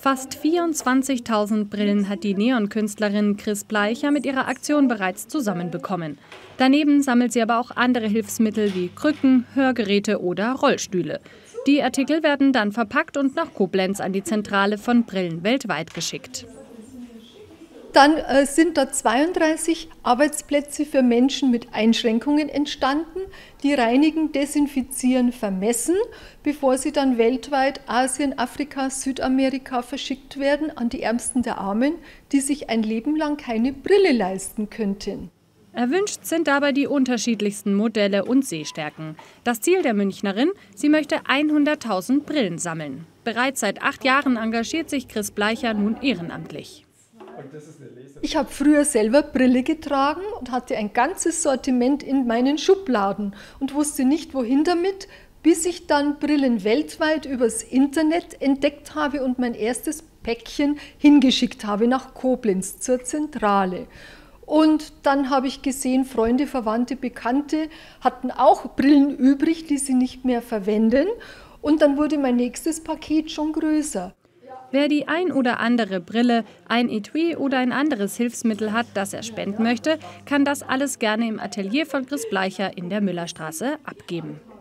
Fast 24.000 Brillen hat die Neonkünstlerin Chris Bleicher mit ihrer Aktion bereits zusammenbekommen. Daneben sammelt sie aber auch andere Hilfsmittel wie Krücken, Hörgeräte oder Rollstühle. Die Artikel werden dann verpackt und nach Koblenz an die Zentrale von Brillen weltweit geschickt. Dann sind da 32 Arbeitsplätze für Menschen mit Einschränkungen entstanden, die reinigen, desinfizieren, vermessen, bevor sie dann weltweit Asien, Afrika, Südamerika verschickt werden an die Ärmsten der Armen, die sich ein Leben lang keine Brille leisten könnten. Erwünscht sind dabei die unterschiedlichsten Modelle und Sehstärken. Das Ziel der Münchnerin, sie möchte 100.000 Brillen sammeln. Bereits seit 8 Jahren engagiert sich Chris Bleicher nun ehrenamtlich. Ich habe früher selber Brille getragen und hatte ein ganzes Sortiment in meinen Schubladen und wusste nicht, wohin damit, bis ich dann Brillen weltweit übers Internet entdeckt habe und mein erstes Päckchen hingeschickt habe nach Koblenz zur Zentrale. Und dann habe ich gesehen, Freunde, Verwandte, Bekannte hatten auch Brillen übrig, die sie nicht mehr verwenden. Und dann wurde mein nächstes Paket schon größer. Wer die ein oder andere Brille, ein Etui oder ein anderes Hilfsmittel hat, das er spenden möchte, kann das alles gerne im Atelier von Chris Bleicher in der Müllerstraße abgeben.